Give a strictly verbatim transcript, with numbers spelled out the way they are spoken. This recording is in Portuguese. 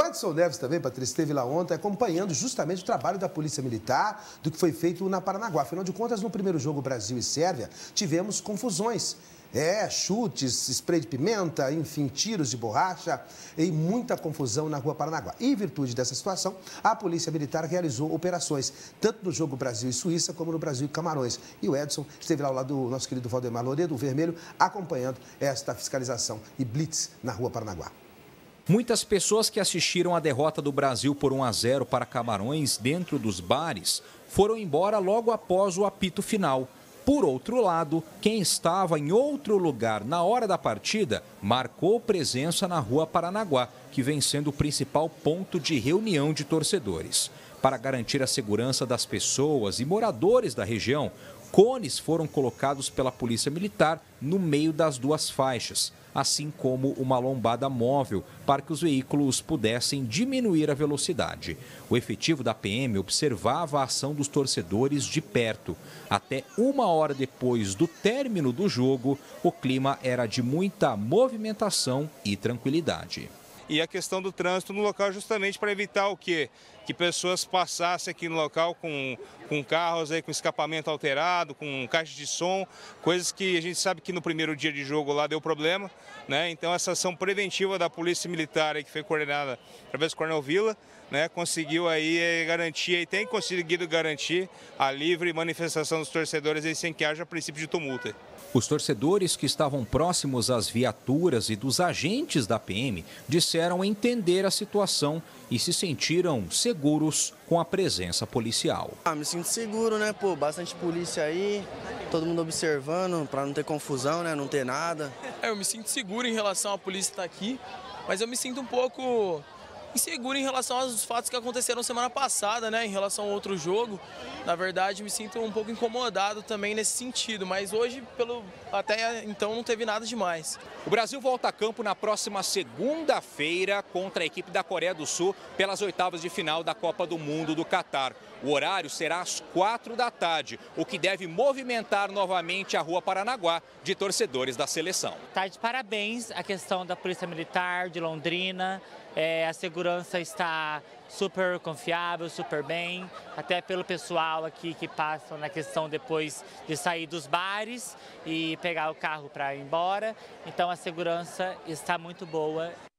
Edson Neves também, Patrícia, esteve lá ontem acompanhando justamente o trabalho da Polícia Militar, do que foi feito na Paranaguá. Afinal de contas, no primeiro jogo Brasil e Sérvia, tivemos confusões. É, chutes, spray de pimenta, enfim, tiros de borracha e muita confusão na Rua Paranaguá. E em virtude dessa situação, a Polícia Militar realizou operações, tanto no jogo Brasil e Suíça, como no Brasil e Camarões. E o Edson esteve lá ao lado do nosso querido Valdemar Louredo, o Vermelho, acompanhando esta fiscalização e blitz na Rua Paranaguá. Muitas pessoas que assistiram à derrota do Brasil por um a zero para Camarões dentro dos bares foram embora logo após o apito final. Por outro lado, quem estava em outro lugar na hora da partida marcou presença na Rua Paranaguá, que vem sendo o principal ponto de reunião de torcedores. Para garantir a segurança das pessoas e moradores da região, cones foram colocados pela Polícia Militar no meio das duas faixas, assim como uma lombada móvel para que os veículos pudessem diminuir a velocidade. O efetivo da P M observava a ação dos torcedores de perto. Até uma hora depois do término do jogo, o clima era de muita movimentação e tranquilidade. E a questão do trânsito no local justamente para evitar o quê? Que pessoas passassem aqui no local com, com carros aí, com escapamento alterado, com caixa de som, coisas que a gente sabe que no primeiro dia de jogo lá deu problema, né? Então essa ação preventiva da Polícia Militar aí, que foi coordenada através do Coronel Vila, né, conseguiu aí garantir e tem conseguido garantir a livre manifestação dos torcedores aí, sem que haja princípio de tumulto. Os torcedores que estavam próximos às viaturas e dos agentes da P M disseram entender a situação e se sentiram seguros com a presença policial. Ah, me sinto seguro, né? Pô, bastante polícia aí, todo mundo observando para não ter confusão, né? Não ter nada. É, eu me sinto seguro em relação à polícia estar aqui, mas eu me sinto um pouco inseguro em relação aos fatos que aconteceram semana passada, né, em relação ao outro jogo. Na verdade, me sinto um pouco incomodado também nesse sentido, mas hoje, pelo até então, não teve nada demais. O Brasil volta a campo na próxima segunda-feira contra a equipe da Coreia do Sul pelas oitavas de final da Copa do Mundo do Catar. O horário será às quatro da tarde, o que deve movimentar novamente a Rua Paranaguá de torcedores da seleção. Tá de parabéns a questão da Polícia Militar de Londrina. É, a segurança está super confiável, super bem, até pelo pessoal aqui que passa na questão depois de sair dos bares e pegar o carro para ir embora. Então a segurança está muito boa